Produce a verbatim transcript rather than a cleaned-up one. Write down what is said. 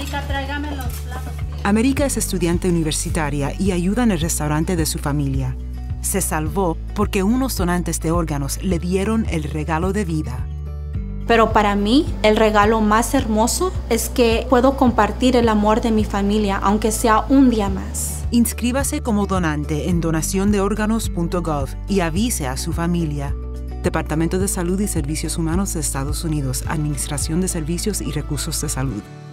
América, tráigame los platos. América es estudiante universitaria y ayuda en el restaurante de su familia. Se salvó porque unos donantes de órganos le dieron el regalo de vida. Pero para mí, el regalo más hermoso es que puedo compartir el amor de mi familia, aunque sea un día más. Inscríbase como donante en donación de órganos punto gov y avise a su familia. Departamento de Salud y Servicios Humanos de Estados Unidos, Administración de Servicios y Recursos de Salud.